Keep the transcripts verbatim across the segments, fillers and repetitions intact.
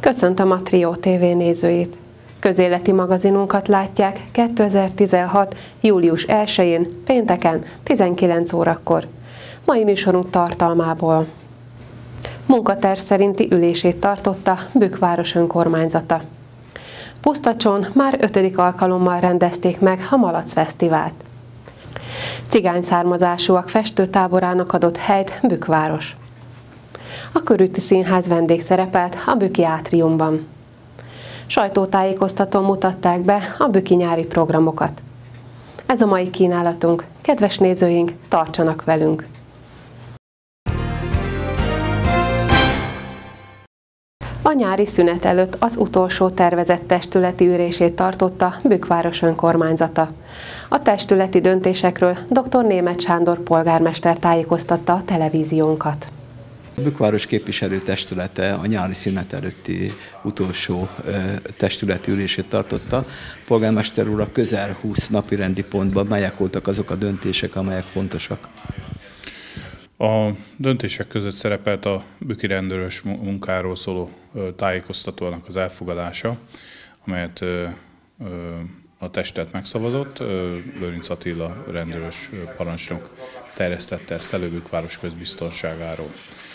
Köszöntöm a Trio té vé nézőit! Közéleti magazinunkat látják kétezer-tizenhat. július elsején, pénteken, tizenkilenc órakor. Mai műsorunk tartalmából: munkaterv szerinti ülését tartotta Bükk város önkormányzata. Pusztacson már ötödik alkalommal rendezték meg a Malac Fesztivált. Cigány származásúak festőtáborának adott helyt Bükk város. A Körúti Színház vendégszerepelt a bükki átriumban. Sajtótájékoztatón mutatták be a bükki nyári programokat. Ez a mai kínálatunk. Kedves nézőink, tartsanak velünk! A nyári szünet előtt az utolsó tervezett testületi ülését tartotta Bükk város önkormányzata. A testületi döntésekről dr. Németh Sándor polgármester tájékoztatta a televíziónkat. A Bükk város képviselőtestülete a nyári szünet előtti utolsó testületi ülését tartotta. A polgármester úr, a közel húsz napirendi pontban melyek voltak azok a döntések, amelyek fontosak? A döntések között szerepelt a bükki rendőrös munkáról szóló tájékoztatónak az elfogadása, amelyet a testület megszavazott. Lőrinc Attila rendőrös parancsnok terjesztette ezt elő Bükk város közbiztonságáról.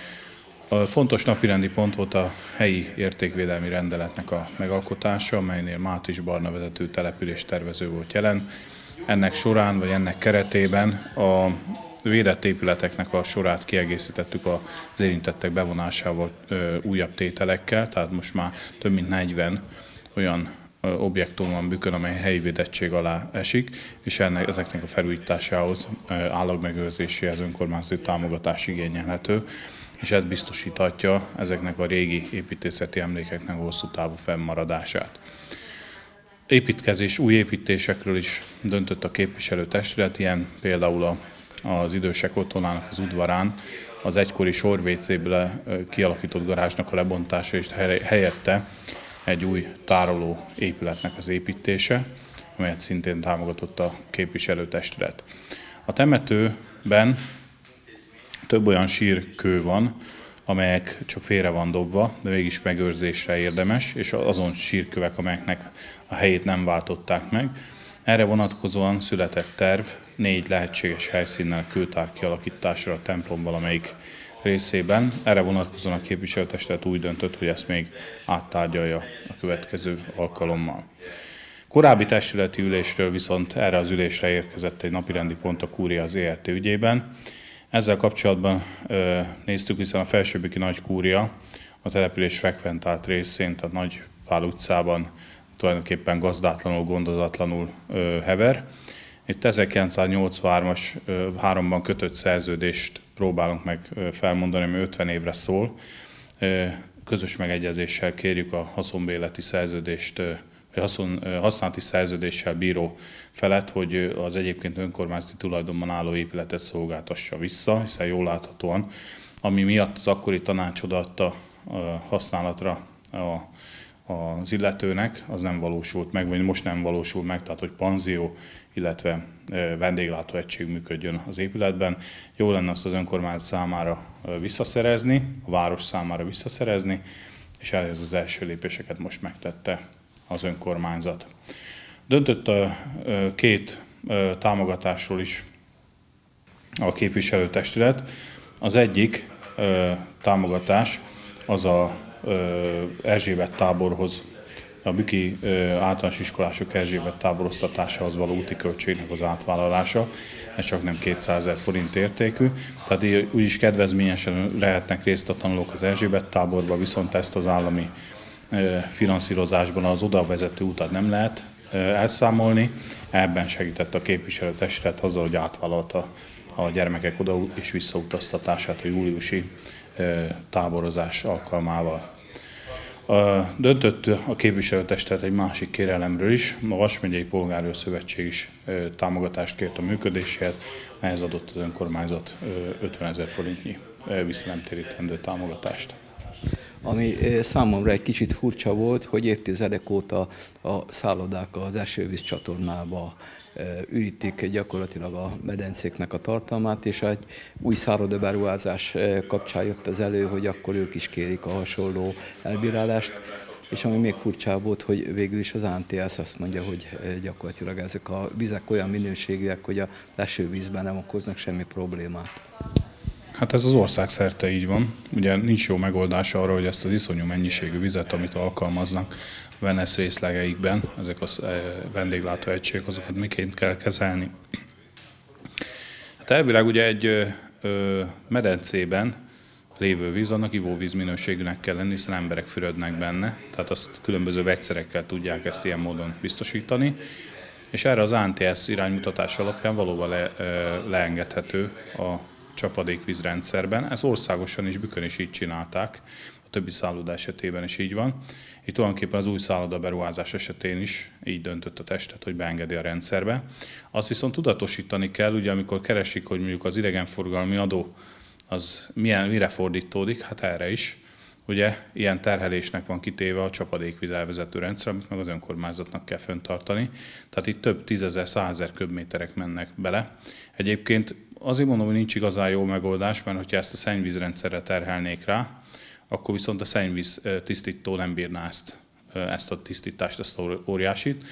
A fontos napirendi pont volt a helyi értékvédelmi rendeletnek a megalkotása, amelynél Mátisbarna vezető település tervező volt jelen. Ennek során, vagy ennek keretében a védett épületeknek a sorát kiegészítettük az érintettek bevonásával újabb tételekkel, tehát most már több mint negyven olyan objektum van Bükkön, amely helyi védettség alá esik, és ennek, ezeknek a felújításához, állagmegőrzéséhez önkormányzati támogatás igényelhető, és ez biztosíthatja ezeknek a régi építészeti emlékeknek a hosszú távú fennmaradását. Építkezés, új építésekről is döntött a képviselőtestület, ilyen például a az idősek otthonának az udvarán az egykori sorvécéből kialakított garázsnak a lebontása és helyette egy új tároló épületnek az építése, amelyet szintén támogatott a képviselőtestület. A temetőben több olyan sírkő van, amelyek csak félre van dobva, de mégis megőrzésre érdemes, és azon sírkövek, amelyeknek a helyét nem váltották meg. Erre vonatkozóan született terv négy lehetséges helyszínnel kőtár kialakításra a templom valamelyik részében. Erre vonatkozóan a képviselőtestület úgy döntött, hogy ezt még áttárgyalja a következő alkalommal. Korábbi testületi ülésről viszont erre az ülésre érkezett egy napirendi pont a kúria az é er té ügyében. Ezzel kapcsolatban ö, néztük, hiszen a felsőbükki nagy kúria a település frekventált részén, tehát Nagy Pál utcában tulajdonképpen gazdátlanul, gondozatlanul ö, hever. Itt ezerkilencszáznyolcvanháromban kötött szerződést próbálunk meg felmondani, ami ötven évre szól. Közös megegyezéssel kérjük a haszonbérleti szerződést, vagy haszon, használati szerződéssel bíró felett, hogy az egyébként önkormányzati tulajdonban álló épületet szolgáltassa vissza, hiszen jól láthatóan, ami miatt az akkori tanács odaadta használatra a az illetőnek, az nem valósult meg, vagy most nem valósul meg, tehát hogy panzió, illetve vendéglátóegység működjön az épületben. Jó lenne azt az önkormányzat számára visszaszerezni, a város számára visszaszerezni, és ehhez az első lépéseket most megtette az önkormányzat. Döntött a két támogatásról is a képviselőtestület. Az egyik támogatás az a Erzsébet táborhoz, a bükki általános iskolások Erzsébet táboroztatásához való úti költségnek az átvállalása. Ez csak nem kétszázezer forint értékű. Tehát úgyis kedvezményesen lehetnek részt a tanulók az Erzsébet táborba, viszont ezt az állami finanszírozásban az oda vezető utat nem lehet elszámolni. Ebben segített a képviselőtestület azzal, hogy átvállalta a gyermekek oda és visszautaztatását a júliusi táborozás alkalmával. Döntött a képviselőtestület egy másik kérelemről is, a Vas megyei Polgárőr Szövetség is támogatást kért a működéséhez, ehhez adott az önkormányzat ötvenezer forintnyi visszanemtérítendő támogatást. Ami számomra egy kicsit furcsa volt, hogy évtizedek óta a szállodák az esővíz csatornába ürítik gyakorlatilag a medencéknek a tartalmát, és egy új szállodaberuházás kapcsán jött az elő, hogy akkor ők is kérik a hasonló elbírálást. És ami még furcsább volt, hogy végül is az á en té es azt mondja, hogy gyakorlatilag ezek a vizek olyan minőségűek, hogy a esővízben nem okoznak semmi problémát. Hát ez az ország szerte így van. Ugye nincs jó megoldás arra, hogy ezt az iszonyú mennyiségű vizet, amit alkalmaznak a Venesz részlegeikben, ezek a vendéglátóegységek, azokat miként kell kezelni. Hát elvileg ugye egy ö, medencében lévő víz, annak ivóvíz minőségűnek kell lenni, hiszen emberek fürödnek benne, tehát azt különböző vegyszerekkel tudják ezt ilyen módon biztosítani, és erre az á en té es iránymutatás alapján valóban le, leengedhető a csapadékvízrendszerben. Ez országosan is, Bükkön is így csinálták, a többi szálloda esetében is így van. Itt tulajdonképpen az új szálloda beruházás esetén is így döntött a testet, hogy beengedi a rendszerbe. Azt viszont tudatosítani kell, ugye amikor keresik, hogy mondjuk az idegenforgalmi adó az milyen, mire fordítódik, hát erre is. Ugye ilyen terhelésnek van kitéve a csapadékvíz elvezető rendszer, amit meg az önkormányzatnak kell fenntartani. Tehát itt több tízezer, százezer köbméterek mennek bele. Egyébként azért mondom, hogy nincs igazán jó megoldás, mert hogyha ezt a szennyvízrendszerre terhelnék rá, akkor viszont a szennyvíz tisztító nem bírná ezt, ezt a tisztítást, ezt a óriásit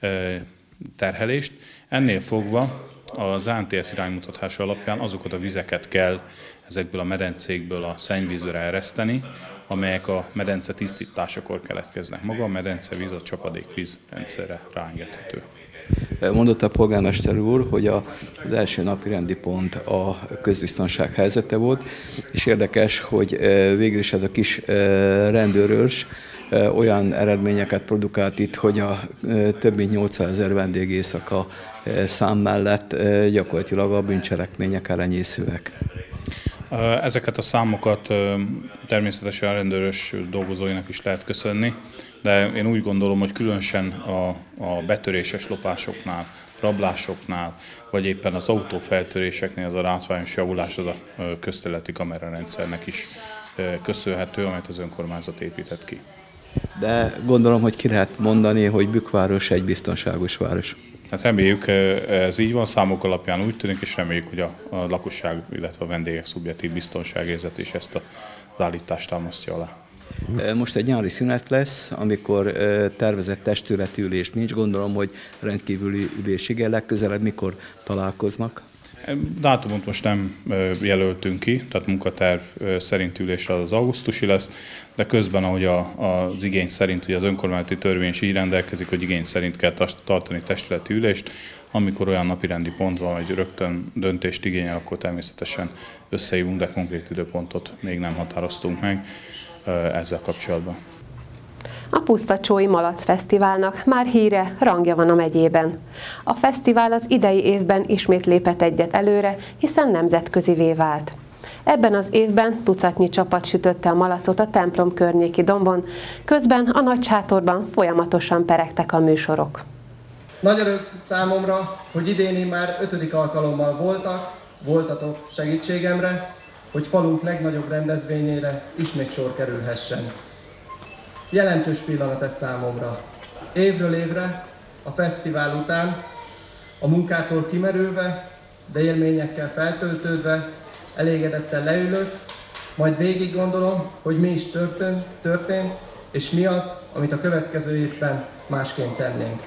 terhelést. Ennél fogva az á en té es iránymutatása alapján azokat a vizeket kell ezekből a medencékből a szennyvízre ereszteni, amelyek a medence tisztításakor keletkeznek. Maga a medencevíz a csapadékvíz rendszerre ráengedhető. Mondott a polgármester úr, hogy az első napi rendi pont a közbiztonság helyzete volt, és érdekes, hogy végül is ez a kis rendőrőrs olyan eredményeket produkált itt, hogy a több mint nyolcszázezer vendég éjszaka szám mellett gyakorlatilag a bűncselekmények elenyészőek. Ezeket a számokat természetesen a rendőrös dolgozóinak is lehet köszönni, de én úgy gondolom, hogy különösen a, a betöréses lopásoknál, rablásoknál, vagy éppen az autófeltöréseknél az a látványos javulás az a közterületi kamerarendszernek is köszönhető, amelyet az önkormányzat épített ki. De gondolom, hogy ki lehet mondani, hogy Bükkváros egy biztonságos város. Hát reméljük, ez így van, számok alapján úgy tűnik, és reméljük, hogy a, a lakosság, illetve a vendégek szubjektív biztonságérzet is ezt az állítást támasztja alá. Most egy nyári szünet lesz, amikor tervezett testületi ülés nincs. Gondolom, hogy rendkívüli ülés igen, legközelebb mikor találkoznak? Dátumot most nem jelöltünk ki, tehát munkaterv szerint ülés az augusztusi lesz, de közben, ahogy a, az igény szerint, ugye az önkormányzati törvény is így rendelkezik, hogy igény szerint kell tartani testületi ülést, amikor olyan napirendi pont van, hogy rögtön döntést igényel, akkor természetesen összehívunk, de konkrét időpontot még nem határoztunk meg ezzel kapcsolatban. A Pusztacsói Malac Fesztiválnak már híre, rangja van a megyében. A fesztivál az idei évben ismét lépett egyet előre, hiszen nemzetközivé vált. Ebben az évben tucatnyi csapat sütötte a malacot a templom környéki dombon, közben a nagy sátorban folyamatosan peregtek a műsorok. Nagy öröm számomra, hogy idén már ötödik alkalommal voltak, voltatok segítségemre, hogy falunk legnagyobb rendezvényére ismét sor kerülhessen. Jelentős pillanat ez számomra. Évről évre, a fesztivál után, a munkától kimerülve, de élményekkel feltöltődve, elégedetten leülök, majd végig gondolom, hogy mi is történt, történt, és mi az, amit a következő évben másként tennénk.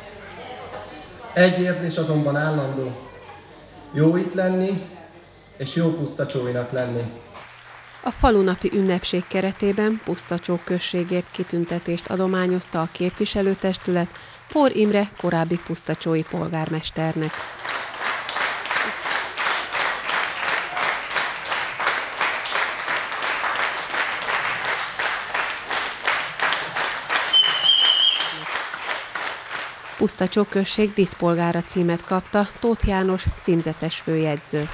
Egy érzés azonban állandó. Jó itt lenni, és jó pusztacsóinak lenni. A falunapi ünnepség keretében Pusztacsó községért kitüntetést adományozta a képviselőtestület Pór Imre korábbi pusztacsói polgármesternek. Pusztacsó község díszpolgára címet kapta Tóth János címzetes főjegyző.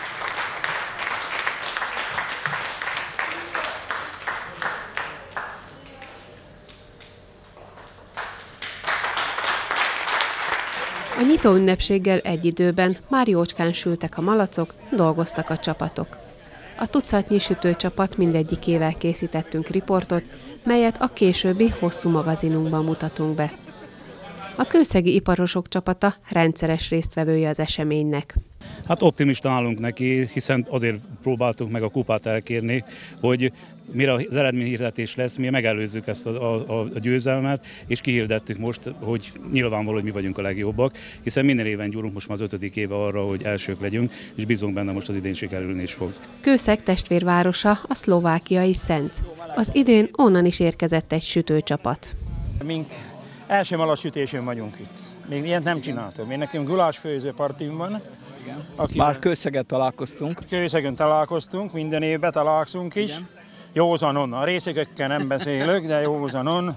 A nyitóünnepséggel egy időben már jócskán sültek a malacok, dolgoztak a csapatok. A tucatnyi sütőcsapat mindegyikével készítettünk riportot, melyet a későbbi hosszú magazinunkban mutatunk be. A kőszegi iparosok csapata rendszeres résztvevője az eseménynek. Hát optimista állunk neki, hiszen azért próbáltuk meg a kupát elkérni, hogy mire az eredményhirdetés lesz, mi megelőzzük ezt a, a, a győzelmet, és kihirdettük most, hogy nyilvánvaló, hogy mi vagyunk a legjobbak, hiszen minden éven gyúrunk most már az ötödik éve arra, hogy elsők legyünk, és bízunk benne, most az idén sikerülni is fog. Kőszeg testvérvárosa a szlovákiai Szenc. Az idén onnan is érkezett egy sütőcsapat. Mink első malacsütésén vagyunk itt. Még ilyet nem csináltuk. Még nekünk gulásfőző partim van. Már Kőszegen találkoztunk. Kőszegen találkoztunk, minden évben találkozunk is. Igen. Józanon, a részegekkel nem beszélök, de józanon.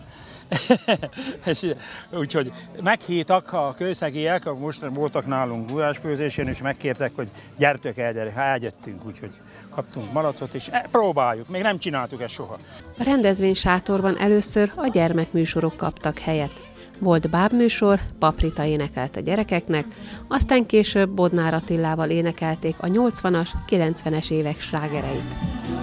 Úgyhogy meghívtak a kőszegiek, most voltak nálunk gulásfőzésén, és megkértek, hogy gyertök el, gyere, eljöttünk, úgyhogy kaptunk malacot, és próbáljuk, még nem csináltuk ezt soha. A rendezvény sátorban először a gyermekműsorok kaptak helyet. Volt bábműsor, Paprita énekelt a gyerekeknek, aztán később Bodnár Attilával énekelték a nyolcvanas, kilencvenes évek slágereit.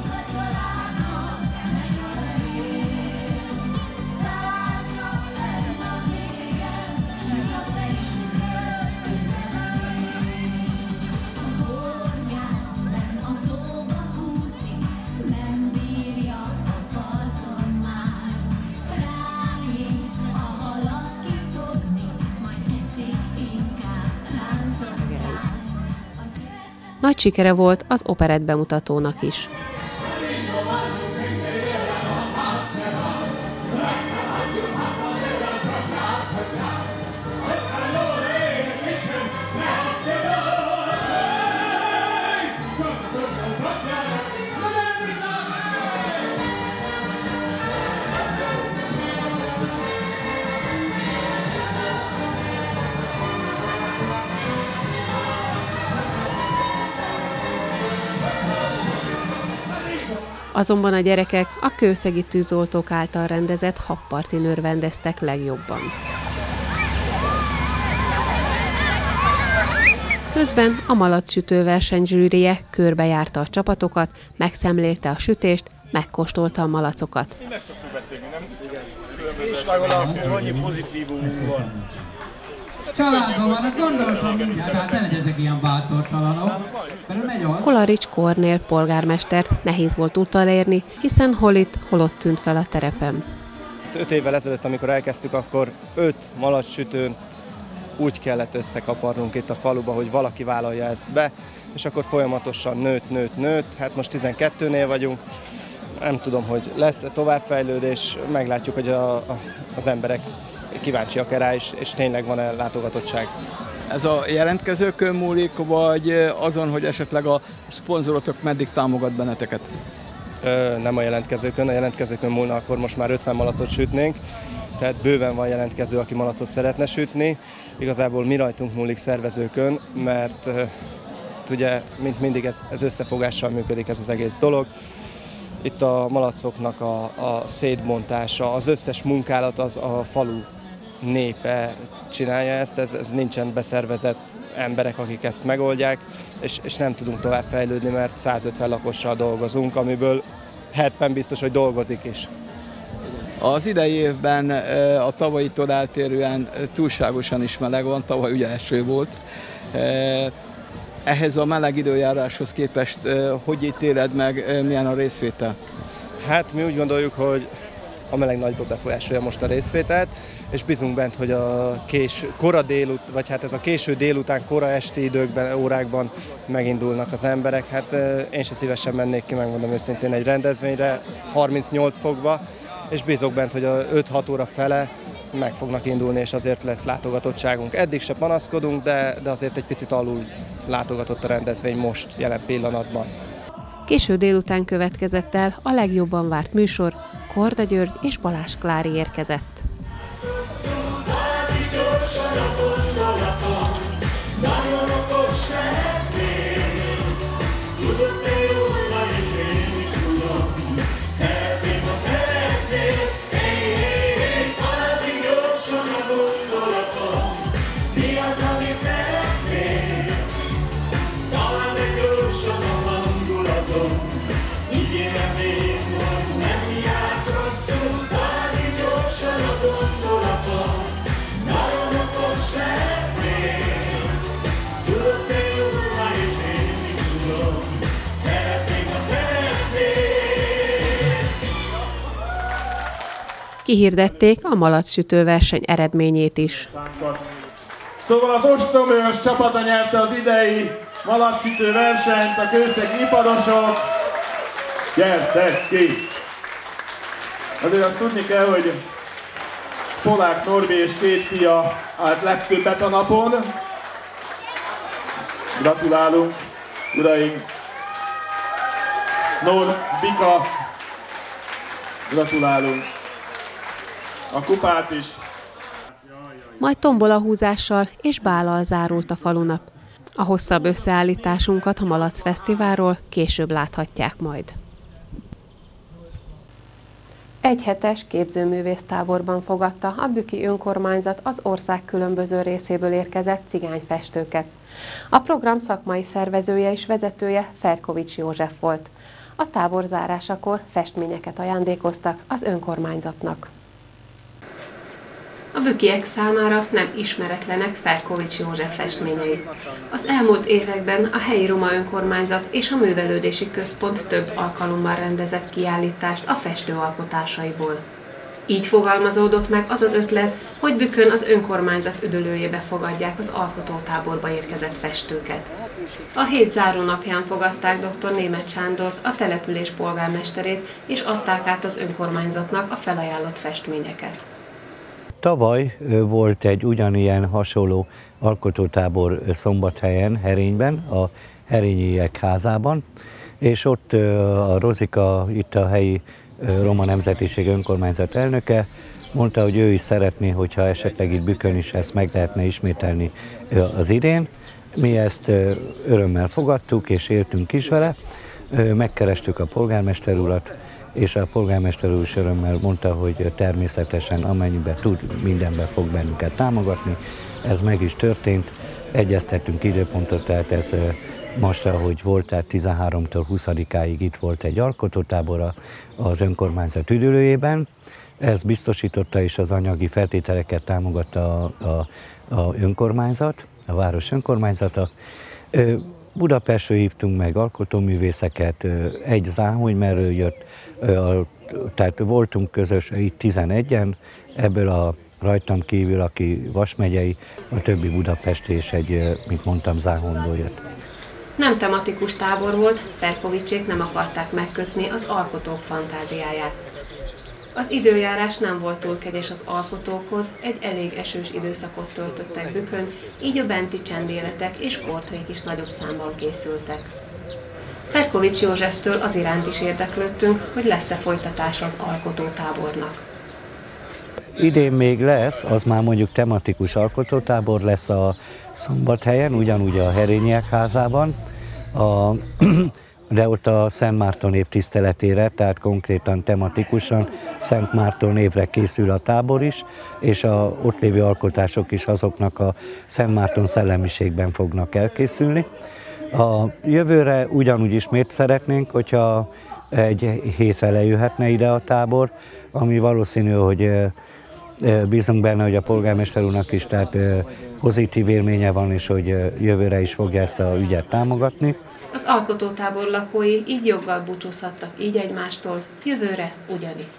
Nagy sikere volt az operett bemutatónak is. Azonban a gyerekek a kőszegi tűzoltók által rendezett habpartin örvendeztek legjobban. Közben a malacsütő verseny zsűrije körbejárta a csapatokat, megszemlélte a sütést, megkóstolta a malacokat. És legalább annyi pozitívumunk van. Családban van, gondoltam mindjárt, hát ne legyetek ilyen bátortalanok. Kolarics Kornél polgármestert nehéz volt utolérni, hiszen hol itt, hol ott tűnt fel a terepen. Öt évvel ezelőtt, amikor elkezdtük, akkor öt malacsütőt úgy kellett összekaparnunk itt a faluba, hogy valaki vállalja ezt be, és akkor folyamatosan nőtt, nőtt, nőtt, hát most tizenkettőnél vagyunk. Nem tudom, hogy lesz továbbfejlődés, meglátjuk, hogy a, a, az emberek kíváncsiak rá, és, és tényleg van-e látogatottság. Ez a jelentkezőkön múlik, vagy azon, hogy esetleg a szponzorotok meddig támogat benneteket? Ö, nem a jelentkezőkön, a jelentkezőkön múlna, akkor most már ötven malacot sütnénk, tehát bőven van jelentkező, aki malacot szeretne sütni. Igazából mi rajtunk múlik szervezőkön, mert ugye, mint mindig ez, ez összefogással működik ez az egész dolog. Itt a malacoknak a, a szétbontása, az összes munkálat az a falu népe csinálja ezt, ez, ez nincsen beszervezett emberek, akik ezt megoldják, és, és nem tudunk tovább fejlődni, mert százötven lakossal dolgozunk, amiből hetven biztos, hogy dolgozik is. Az idei évben a tavalyitól eltérően túlságosan is meleg van, tavaly ugye eső volt. Ehhez a meleg időjáráshoz képest hogy ítéled meg, milyen a részvétel? Hát mi úgy gondoljuk, hogy a meleg nagyban befolyásolja most a részvételt, és bízunk bent, hogy a kés, kora délut, vagy hát ez a késő délután, kora esti időkben, órákban megindulnak az emberek. Hát én se szívesen mennék ki, megmondom őszintén, egy rendezvényre harmincnyolc fokba, és bízok bent, hogy a öt-hat óra fele meg fognak indulni, és azért lesz látogatottságunk. Eddig se panaszkodunk, de, de azért egy picit alul látogatott a rendezvény most, jelen pillanatban. Késő délután következett el a legjobban várt műsor, Korda György és Balázs Klári érkezett. Talán egy gyorsan a hangulatom. Kihirdették a malacsütő verseny eredményét is. Szóval az ostromőrs csapata nyerte az idei malacsütő versenyt, a kőszegi iparosok. Gyertek ki! Azért azt tudni kell, hogy Polák Norbi és két fia állt legtöbbet a napon. Gratulálunk, uraim! Norbika, gratulálunk! A kupát is. Majd tombolahúzással és bállal zárult a falunap. A hosszabb összeállításunkat a Malac Fesztiválról később láthatják majd. Egyhetes képzőművésztáborban fogadta a Büki önkormányzat az ország különböző részéből érkezett cigányfestőket. A program szakmai szervezője és vezetője Ferkovics József volt. A tábor zárásakor festményeket ajándékoztak az önkormányzatnak. A bükiek számára nem ismeretlenek Ferkovics József festményei. Az elmúlt években a helyi roma önkormányzat és a művelődési központ több alkalommal rendezett kiállítást a festő alkotásaiból. Így fogalmazódott meg az az ötlet, hogy Bükön az önkormányzat üdülőjébe fogadják az alkotótáborba érkezett festőket. A hét záró napján fogadták dr. Németh Sándort, a település polgármesterét, és adták át az önkormányzatnak a felajánlott festményeket. Tavaly volt egy ugyanilyen hasonló alkotótábor Szombathelyen, Herényben, a Herényiek házában, és ott a Rozika, itt a helyi roma nemzetiség önkormányzat elnöke, mondta, hogy ő is szeretné, hogyha esetleg itt Bükön is ezt meg lehetne ismételni az idén. Mi ezt örömmel fogadtuk, és éltünk is vele, megkerestük a polgármester urat, és a polgármester úr is örömmel mondta, hogy természetesen amennyiben tud, mindenben fog bennünket támogatni. Ez meg is történt, egyeztettünk időpontot, tehát ez most, ahogy volt, tehát tizenháromtól huszadikáig itt volt egy alkotótábor az önkormányzat üdülőjében. Ez biztosította, és az anyagi feltételeket támogatta a, a, a önkormányzat, a város önkormányzata. Budapestről hívtunk meg alkotóművészeket, egy záhonymerről jött, tehát voltunk közös itt tizenegyen, ebből a rajtam kívül, aki Vas megyei, a többi budapesti és egy, mint mondtam, Záhonyból jött. Nem tematikus tábor volt, Ferkovicsék nem akarták megkötni az alkotók fantáziáját. Az időjárás nem volt túl kegyes az alkotókhoz, egy elég esős időszakot töltöttek Bükön, így a benti csendéletek és portrék is nagyobb számban készültek. Ferkovics Józseftől az iránt is érdeklődtünk, hogy lesz-e folytatása az alkotótábornak. Idén még lesz, az már mondjuk tematikus alkotótábor lesz a Szombathelyen, ugyanúgy a Herényiek házában, a, de ott a Szent Márton év tiszteletére, tehát konkrétan tematikusan Szent Márton évre készül a tábor is, és a ott lévő alkotások is azoknak a Szent Márton szellemiségben fognak elkészülni. A jövőre ugyanúgy ismét szeretnénk, hogyha egy hétre lejöhetne ide a tábor, ami valószínű, hogy bízunk benne, hogy a polgármester úrnak is tehát pozitív élménye van, és hogy jövőre is fogja ezt a ügyet támogatni. Az alkotótábor lakói így joggal búcsúzhattak így egymástól, jövőre ugyanitt.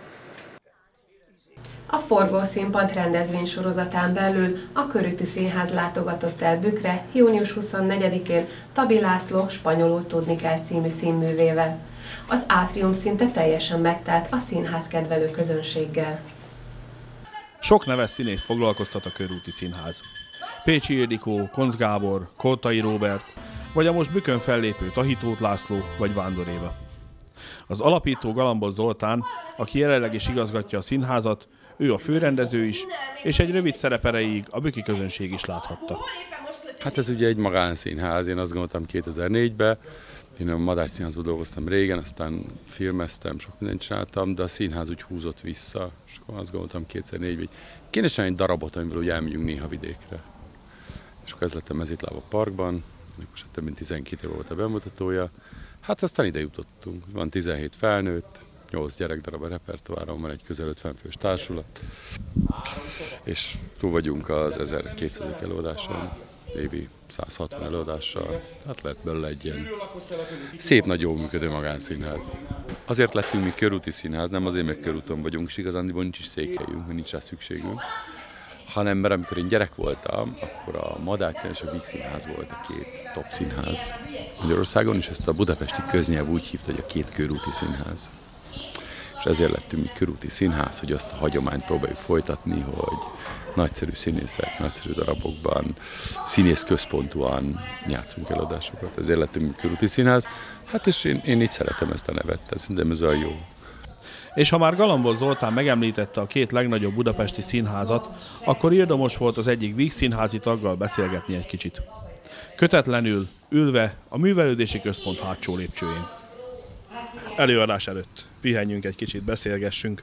A Forgószínpad rendezvénysorozatán belül a Körúti Színház látogatott el Bükre június huszonnegyedikén Tabi László Spanyolul tudni kell című színművével. Az átrium szinte teljesen megtelt a színház kedvelő közönséggel. Sok neves színész foglalkoztat a Körúti Színház. Pécsi Ildikó, Koncz Gábor, Koltai Róbert, vagy a most Bükön fellépő Tahitóth László vagy Vándor Éva. Az alapító Galambos Zoltán, aki jelenleg is igazgatja a színházat, ő a főrendező is, és egy rövid szerep erejéig a büki közönség is láthatta. Hát ez ugye egy magánszínház, én azt gondoltam kétezer-négyben, én a Madách Színházban dolgoztam régen, aztán filmeztem, sok mindent csináltam, de a színház úgy húzott vissza, és akkor azt gondoltam kétezer-négyben, hogy kéne csinálni egy darabot, amiből úgy elmegyünk néha vidékre. És akkor ez lett a Mezitláb a Parkban, most több mint tizenkét év volt a bemutatója, hát aztán ide jutottunk, van tizenhét felnőtt, nyolc gyerekdarab a repertoáron, van egy közel ötven fős társulat, és túl vagyunk az ezerkétszázadik előadáson. évi száz hatvan előadással, tehát lett belőle egy ilyen szép, nagy, jól működő magánszínház. Azért lettünk mi körúti színház, nem azért, mert körúton vagyunk, és igazándiból nincs is székhelyünk, mert nincs rá szükségünk, hanem mert amikor én gyerek voltam, akkor a Madách és a Víg Színház volt a két top színház Magyarországon, és ezt a budapesti köznyelv úgy hívta, hogy a két körúti színház. És ezért lettünk mi körúti színház, hogy azt a hagyományt próbáljuk folytatni, hogy nagyszerű színészek, nagyszerű darabokban, színész központúan játszunk eladásokat. Ezért lettünk mi körúti színház. Hát és én, én így szeretem ezt a nevet, tehát szerintem ez olyan jó. És ha már Galambos Zoltán megemlítette a két legnagyobb budapesti színházat, akkor érdemes volt az egyik Víg Színházi taggal beszélgetni egy kicsit. Kötetlenül, ülve a művelődési központ hátsó lépcsőjén. Előadás előtt pihenjünk egy kicsit, beszélgessünk.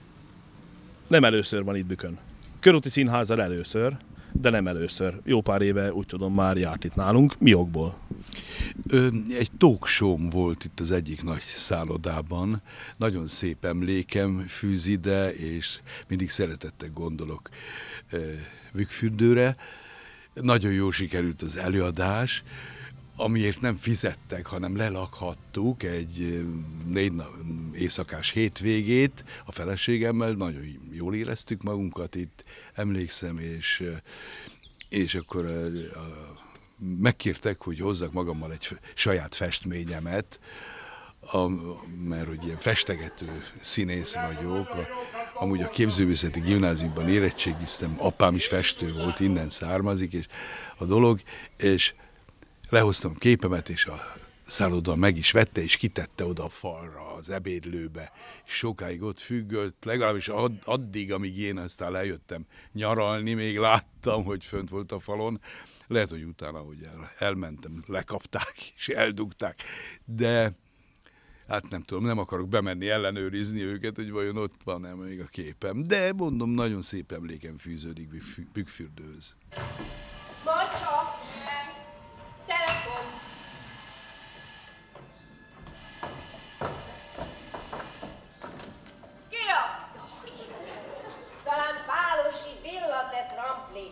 Nem először van itt Bükön. Körúti színházzal először, de nem először. Jó pár éve, úgy tudom, már járt itt nálunk. Mi okból? Egy talk show volt itt az egyik nagy szállodában. Nagyon szép emlékem fűz ide, és mindig szeretettel gondolok Bükkfürdőre. Nagyon jól sikerült az előadás, amiért nem fizettek, hanem lelakhattuk egy négy éjszakás hétvégét a feleségemmel, nagyon jól éreztük magunkat itt, emlékszem, és, és akkor megkértek, hogy hozzak magammal egy saját festményemet, a, mert hogy ilyen festegető színész vagyok, a, amúgy a Képzőművészeti Gimnáziumban érettségiztem, apám is festő volt, innen származik, és a dolog, és lehoztam a képemet, és a szálloda meg is vette, és kitette oda a falra, az ebédlőbe, és sokáig ott függött, legalábbis addig, amíg én aztán lejöttem nyaralni, még láttam, hogy fönt volt a falon. Lehet, hogy utána, hogy elmentem, lekapták, és eldugták, de hát nem tudom, nem akarok bemenni ellenőrizni őket, hogy vajon ott van-e még a képem, de mondom, nagyon szép emlékem fűződik Bükkfürdőhöz. Marcsa! Telefon! Ki a? Talán Pálosi Villa te Trampli.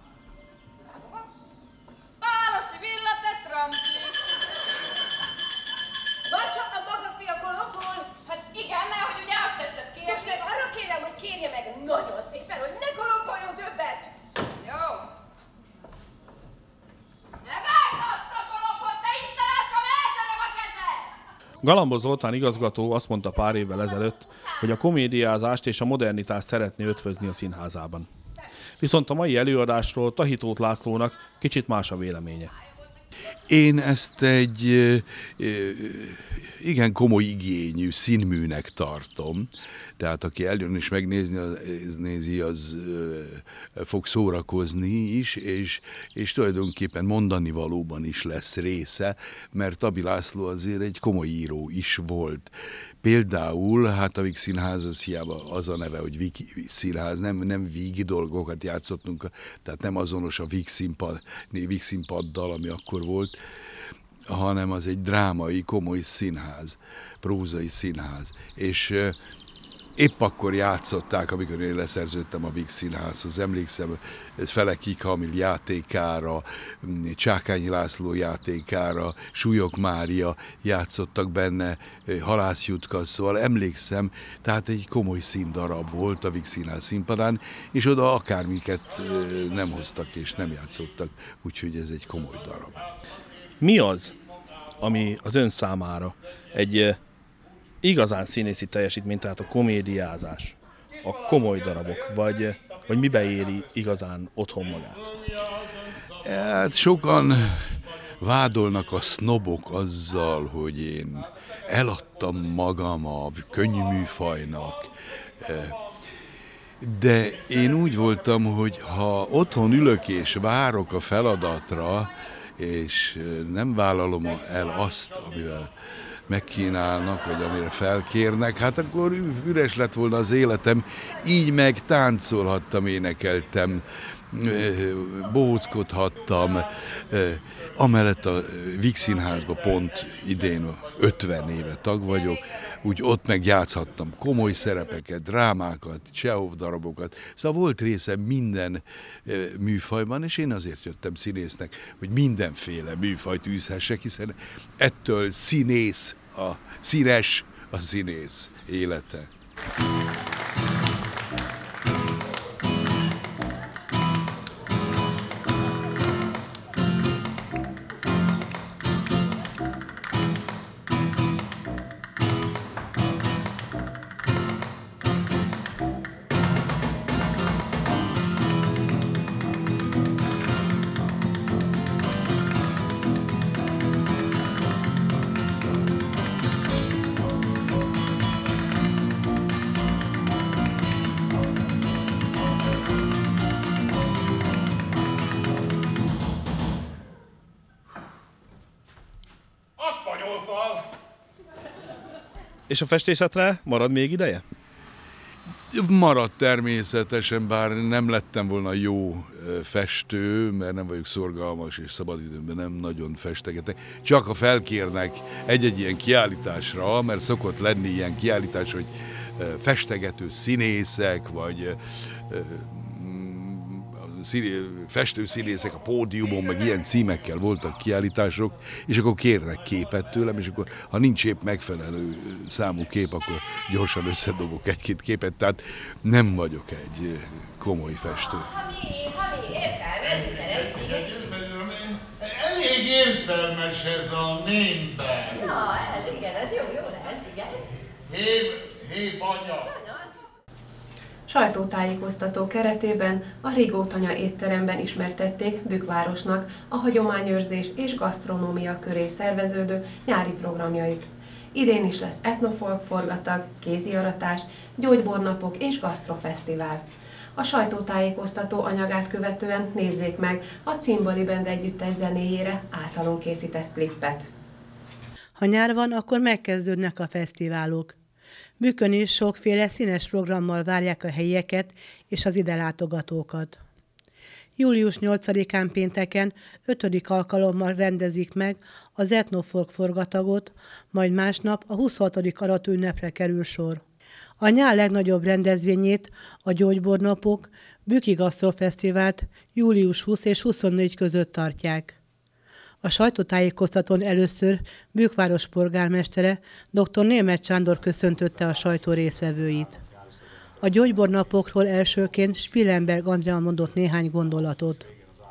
Pálosi Villa te Trampli. Marcsa, a maga fia kolokol? Hát igen, mert hogy ugye azt tetszett kérni. Most meg arra kérem, hogy kérje meg nagyon szépen, hogy ne kolopoljon többet. Jó. Galambos Zoltán igazgató azt mondta pár évvel ezelőtt, hogy a komédiázást és a modernitást szeretné ötvözni a színházában. Viszont a mai előadásról Tahitóth Lászlónak kicsit más a véleménye. Én ezt egy igen komoly igényű színműnek tartom. Tehát aki eljön és megnézni, az, nézi, az fog szórakozni is, és, és tulajdonképpen mondani valóban is lesz része, mert Tabi László azért egy komoly író is volt. Például, hát a Víg Színház, az hiába az a neve, hogy Víg Színház, nem, nem vígi dolgokat játszottunk, tehát nem azonos a Víg Színpad, Víg Színpaddal, ami akkor volt, hanem az egy drámai, komoly színház, prózai színház. És épp akkor játszották, amikor én leszerződtem a Víg Színházhoz. Emlékszem, ez Felekik Hamil játékára, Csákányi László játékára, Súlyog Mária játszottak benne, Halász Jutka, szóval emlékszem, tehát egy komoly színdarab volt a Víg Színház színpadán, és oda akármiket nem hoztak és nem játszottak, úgyhogy ez egy komoly darab. Mi az, ami az ön számára egy igazán színészi teljesítmény, tehát a komédiázás, a komoly darabok, vagy, vagy mibe éri igazán otthon magát? Hát sokan vádolnak a sznobok azzal, hogy én eladtam magam a könnyű műfajnak, de én úgy voltam, hogy ha otthon ülök és várok a feladatra, és nem vállalom el azt, amivel megkínálnak, vagy amire felkérnek, hát akkor üres lett volna az életem. Így meg táncolhattam, énekeltem, bohóckodhattam, amellett a Víg Színházban pont idén ötven éve tag vagyok, úgy ott meg játszhattam komoly szerepeket, drámákat, Csehov darabokat, szóval volt része minden műfajban, és én azért jöttem színésznek, hogy mindenféle műfajt űzhessek, hiszen ettől színész, a színes a színész élete. És a festészetre marad még ideje? Marad természetesen, bár nem lettem volna jó festő, mert nem vagyok szorgalmas, és szabadidőmben nem nagyon festegetek. Csak ha felkérnek egy-egy ilyen kiállításra, mert szokott lenni ilyen kiállítás, hogy festegető színészek, vagy festőszínészek a pódiumon, meg ilyen címekkel voltak kiállítások, és akkor kérnek képet tőlem, és akkor ha nincs épp megfelelő számú kép, akkor gyorsan összedobok egy-két képet, tehát nem vagyok egy komoly festő. Elég értelmes ez a némben. Na, ez igen, ez jó, jó lesz, igen. Hé, hé, banya! Sajtótájékoztató keretében a Rigótanya étteremben ismertették Bükkvárosnak a hagyományőrzés és gasztronómia köré szerveződő nyári programjait. Idén is lesz etnofolk forgatag, kéziaratás, gyógybornapok és gasztrofesztivál. A sajtótájékoztató anyagát követően nézzék meg a Cimbali Band együttes zenéjére általunk készített klippet. Ha nyár van, akkor megkezdődnek a fesztiválok. Bükkön is sokféle színes programmal várják a helyieket és az ide látogatókat. július nyolcadikán pénteken ötödik alkalommal rendezik meg az etnofolk forgatagot, majd másnap a huszonhatodik aratünnepre kerül sor. A nyár legnagyobb rendezvényét, a Gyógybornapok Bükki Gasztrofesztivált július huszadika és huszonnégyedike között tartják. A sajtótájékoztatón először Bükkváros polgármestere dr. Németh Sándor köszöntötte a sajtó résztvevőit. A gyógybornapokról elsőként Spillenberg Andrea mondott néhány gondolatot.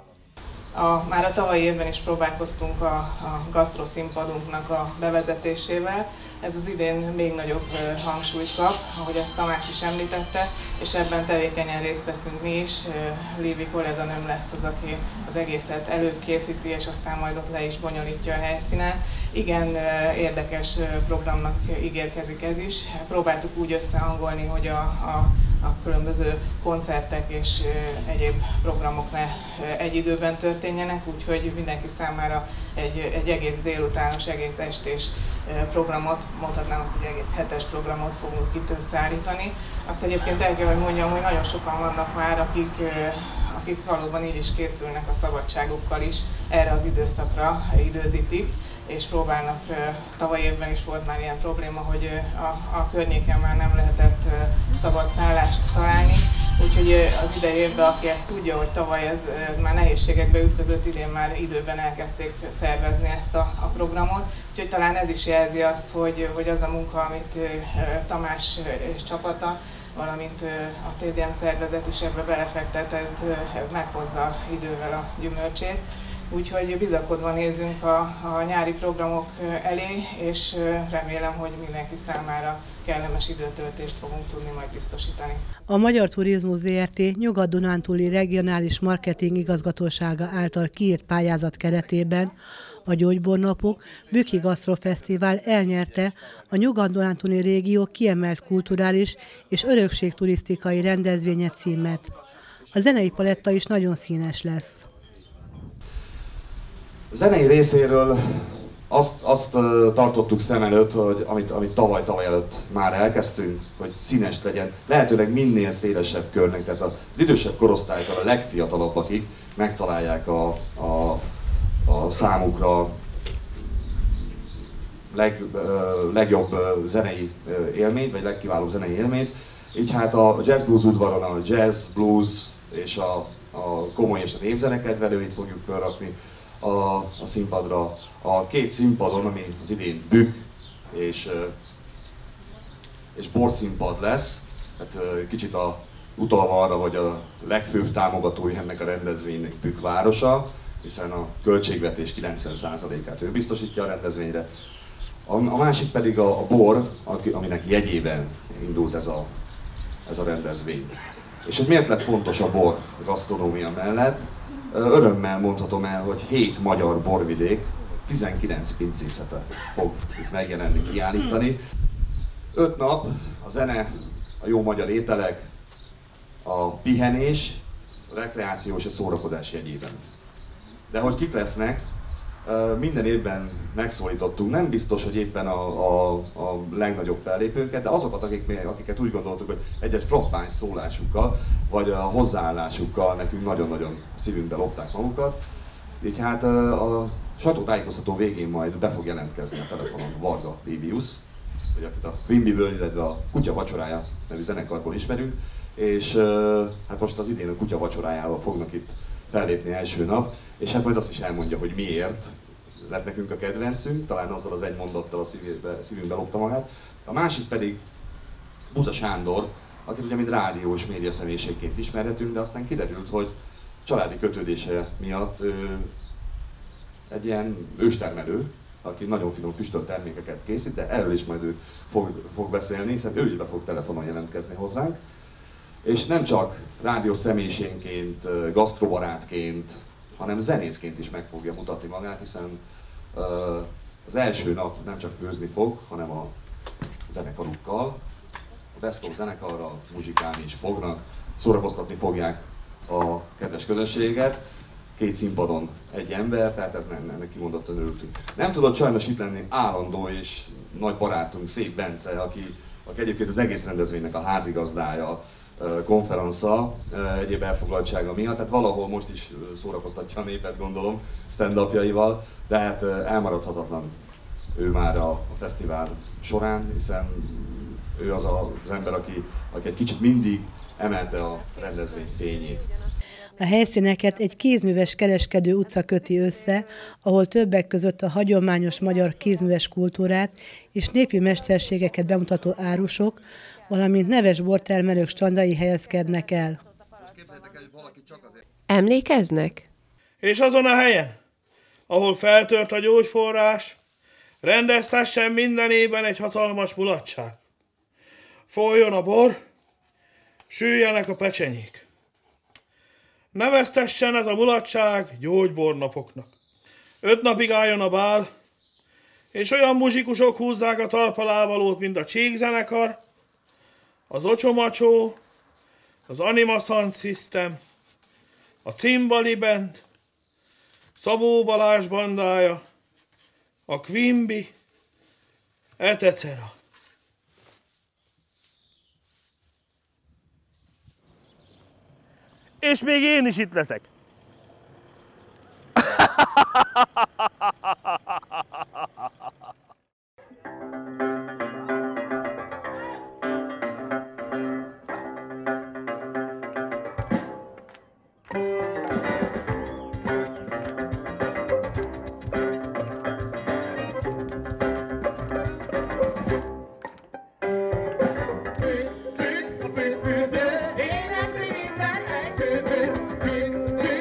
A, már a tavalyi évben is próbálkoztunk a, a gasztroszínpadunknak a bevezetésével. Ez az idén még nagyobb hangsúlyt kap, ahogy azt Tamás is említette, és ebben tevékenyen részt veszünk mi is. Lévi kolléganőm lesz az, aki az egészet előkészíti, és aztán majd ott le is bonyolítja a helyszínen. Igen, érdekes programnak ígérkezik ez is. Próbáltuk úgy összehangolni, hogy a, a, a különböző koncertek és egyéb programok ne egy időben történjenek, úgyhogy mindenki számára egy, egy egész délutános, egész estés programot, mondhatnám azt, hogy egész hetes programot fogunk itt összeállítani. Azt egyébként el kell, hogy mondjam, hogy nagyon sokan vannak már, akik, akik valóban így is készülnek a szabadságukkal is, erre az időszakra időzítik, és próbálnak, tavaly évben is volt már ilyen probléma, hogy a, a környéken már nem lehetett szabad szállást találni, úgyhogy az idei évben, aki ezt tudja, hogy tavaly ez, ez már nehézségekbe ütközött, idén már időben elkezdték szervezni ezt a, a programot, úgyhogy talán ez is jelzi azt, hogy, hogy az a munka, amit Tamás és csapata, valamint a té dé em szervezet is ebbe belefektet, ez, ez meghozza idővel a gyümölcsét. Úgyhogy bizakodva nézünk a, a nyári programok elé, és remélem, hogy mindenki számára kellemes időtöltést fogunk tudni majd biztosítani. A Magyar Turizmus zé er té Nyugat-Dunántúli Regionális Marketing Igazgatósága által kiírt pályázat keretében a Gyógybornapok Bükki Gasztrofesztivál elnyerte a Nyugat-Dunántúli régió kiemelt kulturális és örökségturisztikai rendezvénye címet. A zenei paletta is nagyon színes lesz. A zenei részéről azt, azt tartottuk szem előtt, hogy amit, amit tavaly, tavaly előtt már elkezdtünk, hogy színes legyen, lehetőleg minél szélesebb körnek, tehát az idősebb korosztálytól a legfiatalabbakig megtalálják a, a, a számukra leg, legjobb zenei élményt, vagy legkiválóbb zenei élményt. Így hát a jazz blues udvaron a jazz, blues és a, a komoly és a népzenekedvelőit fogjuk felrakni a, a színpadra. A két színpadon, ami az idén bükk és, és borszínpad lesz, hát kicsit a, utalva arra, hogy a legfőbb támogatói ennek a rendezvénynek Bükk városa, hiszen a költségvetés kilencven százalékát ő biztosítja a rendezvényre. A, a másik pedig a, a bor, aminek jegyében indult ez a, ez a rendezvény. És hogy miért lett fontos a bor a gasztronómia mellett? Örömmel mondhatom el, hogy hét magyar borvidék, tizenkilenc pincészete fog itt megjelenni, kiállítani. Öt nap a zene, a jó magyar ételek, a pihenés, a rekreáció és a szórakozás jegyében. De hogy kik lesznek, minden évben megszólítottunk, nem biztos, hogy éppen a, a, a legnagyobb fellépőnket, de azokat, akik, akiket úgy gondoltuk, hogy egy-egy frappáns szólásukkal, vagy a hozzáállásukkal nekünk nagyon-nagyon szívünkbe lopták magukat. Így hát a sajtótájékoztató végén majd be fog jelentkezni a telefonon Varga Livius, hogy akit a Quimbyből, illetve a Kutya vacsorája nevű zenekarból ismerünk, és hát most az idén a Kutya vacsorájával fognak itt fellépni első nap, és hát majd azt is elmondja, hogy miért lett nekünk a kedvencünk, talán azzal az egy mondattal a szívébe, szívünkbe lopta magát. A másik pedig Buza Sándor, akit ugye mint rádiós média személyiségként ismerhetünk, de aztán kiderült, hogy családi kötődése miatt ő egy ilyen őstermelő, aki nagyon finom füstölt termékeket készít, de erről is majd ő fog, fog beszélni, hiszen ő is be fog telefonon jelentkezni hozzánk. És nem csak rádiós személyiségként, gasztrobarátként, hanem zenészként is meg fogja mutatni magát, hiszen uh, az első nap nem csak főzni fog, hanem a zenekarukkal, a Best of zenekarral muzsikálni is fognak, szórakoztatni fogják a kedves közönséget. Két színpadon egy ember, tehát ez nem, ennek kimondottan örültünk. Nem tudott sajnos itt lenni állandó és nagy barátunk, Szép Bence, aki, aki egyébként az egész rendezvénynek a házigazdája, konferensza, egyéb elfoglaltsága miatt, tehát valahol most is szórakoztatja a népet, gondolom, stand-upjaival, de hát elmaradhatatlan ő már a, a fesztivál során, hiszen ő az a, az ember, aki, aki egy kicsit mindig emelte a rendezvény fényét. A helyszíneket egy kézműves kereskedő utca köti össze, ahol többek között a hagyományos magyar kézműves kultúrát és népi mesterségeket bemutató árusok, valamint neves bortermelők strandjai helyezkednek el. Emlékeznek? És azon a helyen, ahol feltört a gyógyforrás, rendeztessen minden évben egy hatalmas mulatság. Folyjon a bor, süljenek a pecsenyék. Neveztessen ez a mulatság gyógybornapoknak. Öt napig álljon a bál, és olyan muzsikusok húzzák a talpalávalót, mint a Csíkzenekar, az Ocsomacsó, az Anima Sound System, a Cimbali Band, Szabó Balázs bandája, a Quimby, et cetera. És még én is itt leszek. Énekli minden egy közül,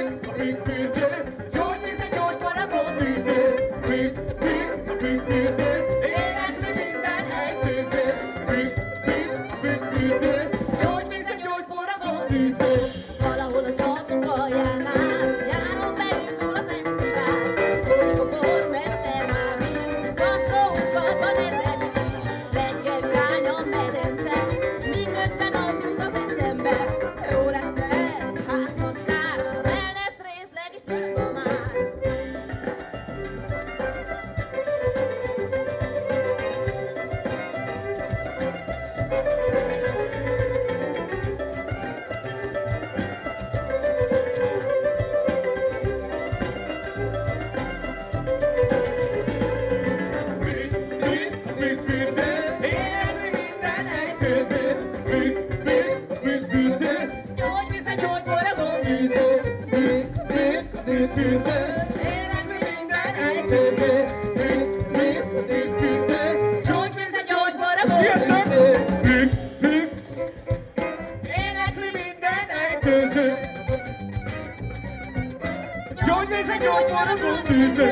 fürdő, énekli minden ejtőző, bük, bük, bük, fürdő, gyógyvíz a gyógybor a gondűző, bük, bük, énekli minden ejtőző, gyógyvíz a gyógybor a gondűző,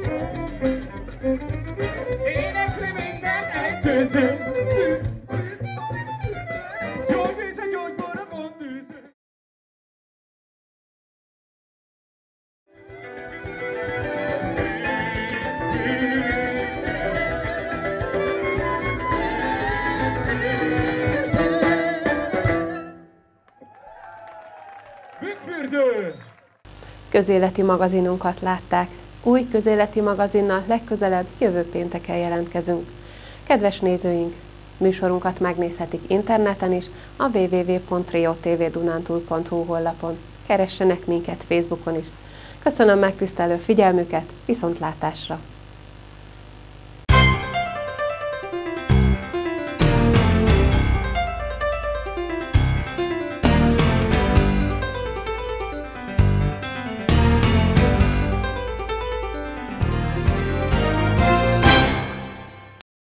énekli minden ejtőző, gyógyvíz a gyógybor a gondűző. Bükkfürdő! Közéleti magazinunkat látták. Új közéleti magazinnal legközelebb jövő pénteken jelentkezünk. Kedves nézőink, műsorunkat megnézhetik interneten is a double-u double-u double-u pont rio t v dunántúl pont hu honlapon. Keressenek minket Facebookon is. Köszönöm megtisztelő figyelmüket, viszontlátásra!